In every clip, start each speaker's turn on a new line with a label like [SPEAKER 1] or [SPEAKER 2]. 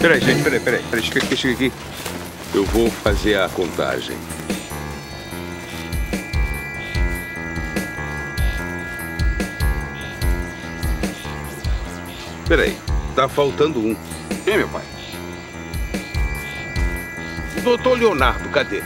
[SPEAKER 1] Peraí, gente, peraí. Chega aqui. Eu vou fazer a contagem. Peraí, tá faltando um. Quem, meu pai? O doutor Leonardo, cadê?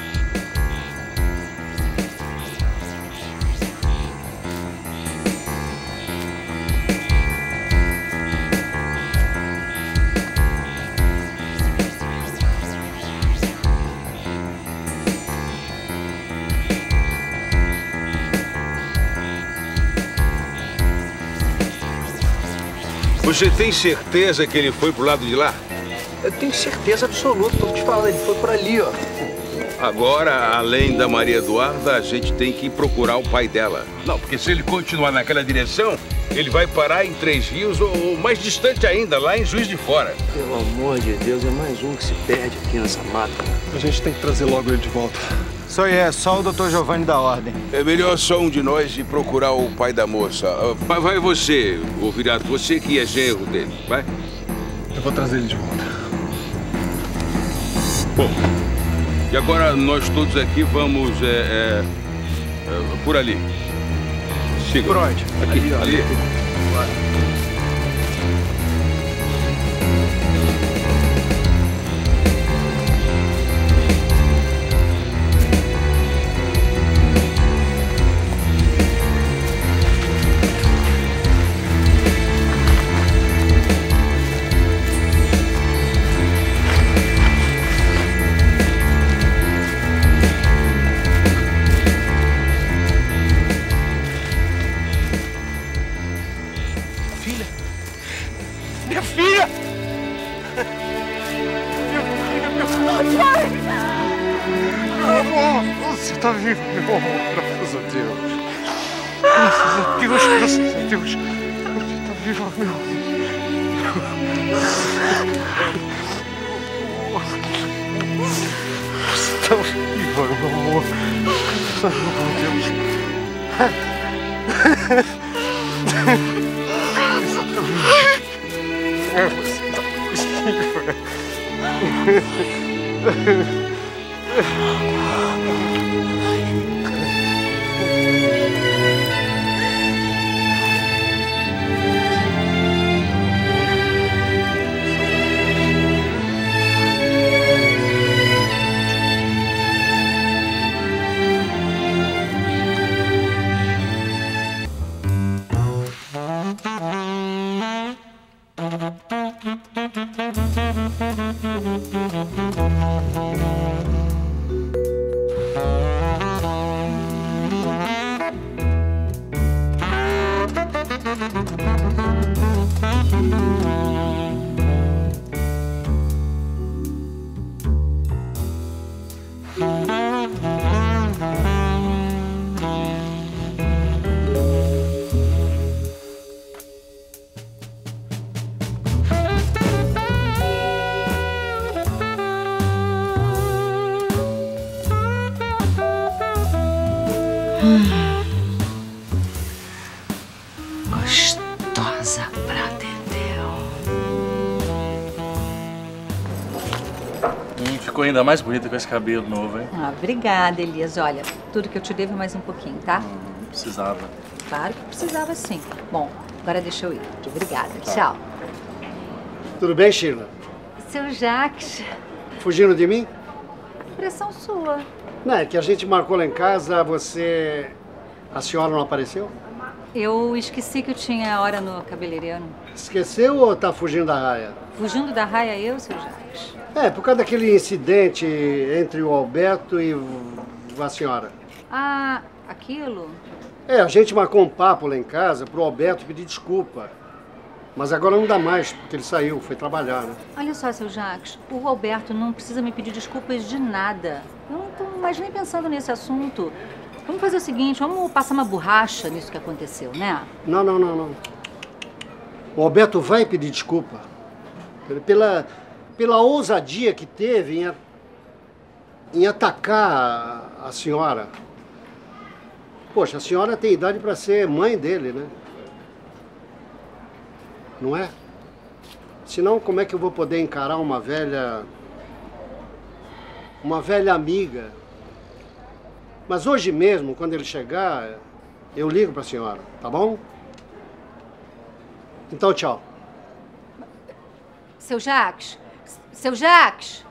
[SPEAKER 1] Você tem certeza que ele foi pro lado de lá?
[SPEAKER 2] Eu tenho certeza absoluta, tô te falando, ele foi por ali, ó.
[SPEAKER 1] Agora, além da Maria Eduarda, a gente tem que procurar o pai dela. Não, porque se ele continuar naquela direção, ele vai parar em Três Rios ou mais distante ainda, lá em Juiz de Fora.
[SPEAKER 2] Pelo amor de Deus, é mais um que se perde aqui nessa mata.
[SPEAKER 3] A gente tem que trazer logo ele de volta.
[SPEAKER 4] Só o Dr. Giovanni da Ordem.
[SPEAKER 1] É melhor só um de nós ir procurar o pai da moça. Vai você, ô Viriato, você que é genro dele, vai?
[SPEAKER 3] Eu vou trazer ele de volta.
[SPEAKER 1] Bom, e agora nós todos aqui vamos por ali. Siga.
[SPEAKER 2] Por onde?
[SPEAKER 1] Aqui, ali.
[SPEAKER 2] Minha filha! Pai!
[SPEAKER 3] Amor, você tá vivo, meu amor, graças a Deus. Graças a Deus. Você tá vivo, meu amor. Você tá viva, meu amor. Meu Deus.
[SPEAKER 5] Gostosa pra Dedéu.
[SPEAKER 6] Ficou ainda mais bonita com esse cabelo novo, hein?
[SPEAKER 5] Ah, obrigada, Elias. Olha, tudo que eu te devo é mais um pouquinho, tá?
[SPEAKER 6] Não precisava.
[SPEAKER 5] Claro que precisava sim. Bom, agora deixa eu ir. Obrigada. Tchau.
[SPEAKER 7] Tudo bem, Sheila?
[SPEAKER 5] Seu Jacques,
[SPEAKER 7] Fugindo de mim?
[SPEAKER 5] pressão sua.
[SPEAKER 7] Não, é que a gente marcou lá em casa, a senhora não apareceu?
[SPEAKER 5] Eu esqueci que eu tinha hora no cabeleireiro.
[SPEAKER 7] Esqueceu ou tá fugindo da raia?
[SPEAKER 5] Fugindo da raia eu, seu Jacques?
[SPEAKER 7] É, por causa daquele incidente entre o Alberto e a senhora.
[SPEAKER 5] Ah, aquilo?
[SPEAKER 7] É, a gente marcou um papo lá em casa pro Alberto pedir desculpa. Mas agora não dá mais, porque ele saiu, foi trabalhar, né?
[SPEAKER 5] Olha só, seu Jacques, o Alberto não precisa me pedir desculpas de nada. Eu não tô mais nem pensando nesse assunto. Vamos fazer o seguinte, vamos passar uma borracha nisso que aconteceu, né?
[SPEAKER 7] Não. O Alberto vai pedir desculpa. Pela ousadia que teve em atacar a senhora. Poxa, a senhora tem idade para ser mãe dele, né? Não é? Senão, como é que eu vou poder encarar uma velha amiga? Mas hoje mesmo, quando ele chegar, eu ligo pra senhora, tá bom? Então, tchau.
[SPEAKER 5] Seu Jacques? Seu Jacques?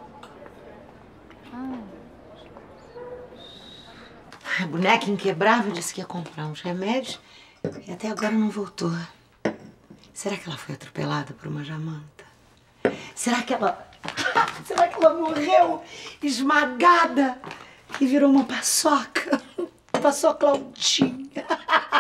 [SPEAKER 8] A boneca inquebrável disse que ia comprar uns remédios e até agora não voltou. Será que ela foi atropelada por uma jamanta? Será que ela morreu esmagada e virou uma paçoca? Paçoclaldinha.